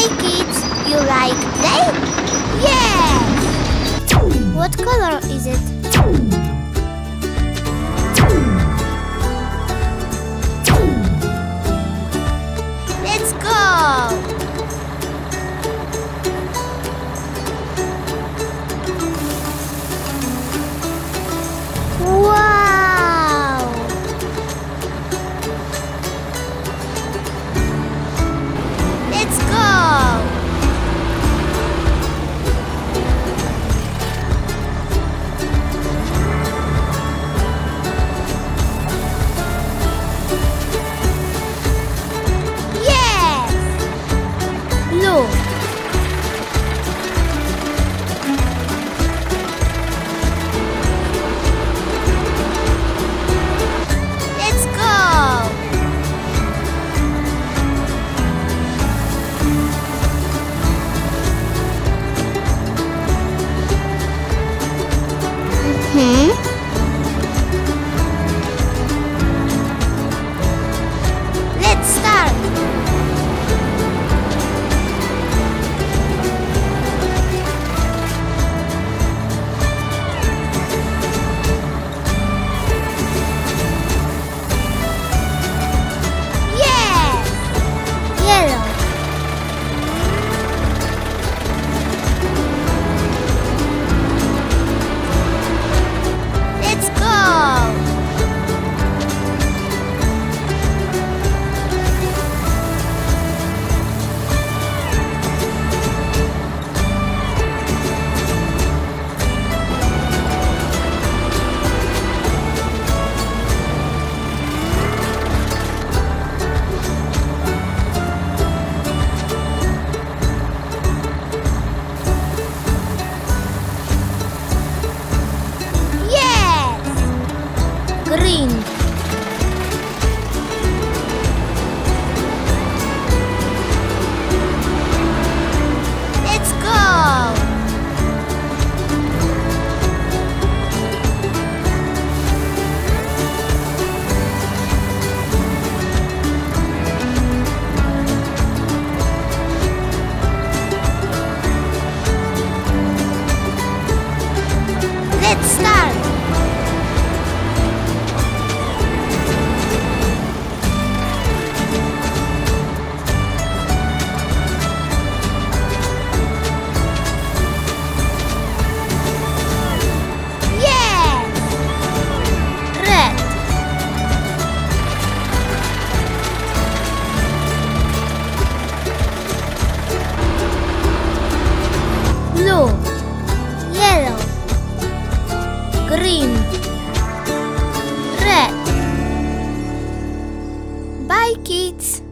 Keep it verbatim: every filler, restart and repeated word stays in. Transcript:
Hi kids, you like play? Yes! What color is it? Let's go! Wow! Let's go! Yes! Blue. Let's go! Hmm? Let's start. Yes! Yellow. Let's go! Yes! Green. Let's go! Let's start. Yes! Red. Blue. Yellow. Green. Red. Bye kids.